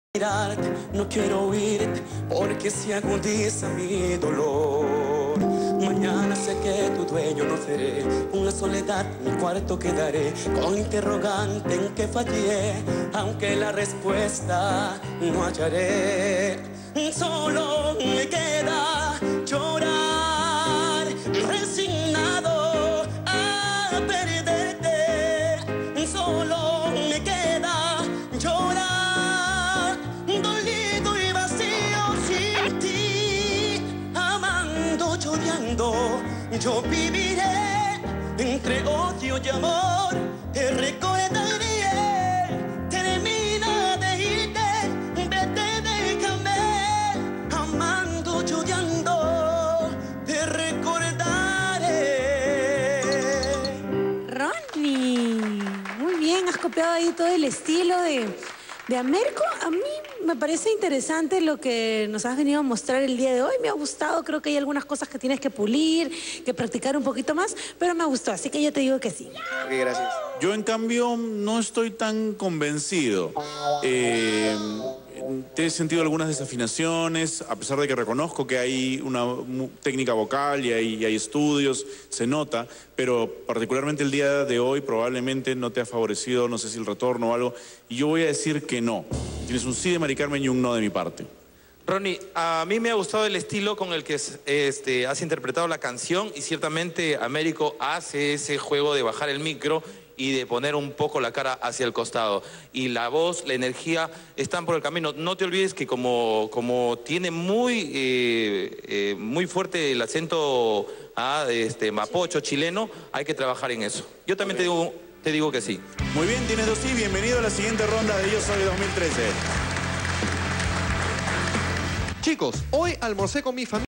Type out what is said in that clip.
Mirarte, no quiero oírte, porque se agudiza mi dolor. Mañana sé que tu dueño no seré, una soledad en mi cuarto quedaré, con interrogante en que fallé, aunque la respuesta no hallaré. Solo me queda llorar, resignado a perderte. Solo me queda llorar, dolido y vacío sin ti, amando, llorando, yo viviré entre odio y amor, te recordaré, termina de irte, vete, déjame, amando, llorando, te recordaré. Ronnie, muy bien, has copiado ahí todo el estilo de Américo. A mí me parece interesante lo que nos has venido a mostrar el día de hoy. Me ha gustado, creo que hay algunas cosas que tienes que pulir, que practicar un poquito más, pero me gustó, así que yo te digo que sí. Ok, gracias. Yo, en cambio, no estoy tan convencido. Te he sentido algunas desafinaciones, a pesar de que reconozco que hay una técnica vocal y hay estudios, se nota, pero particularmente el día de hoy probablemente no te ha favorecido, no sé si el retorno o algo, y yo voy a decir que no. Tienes un sí de Mari Carmen y un no de mi parte. Ronnie, a mí me ha gustado el estilo con el que has interpretado la canción, y ciertamente Américo hace ese juego de bajar el micro y de poner un poco la cara hacia el costado. Y la voz, la energía están por el camino. No te olvides que como tiene muy fuerte el acento mapocho, chileno, hay que trabajar en eso. Yo también te digo que sí. Muy bien, tienes dos sí. Bienvenido a la siguiente ronda de Yo Soy 2013. Chicos, hoy almorcé con mi familia.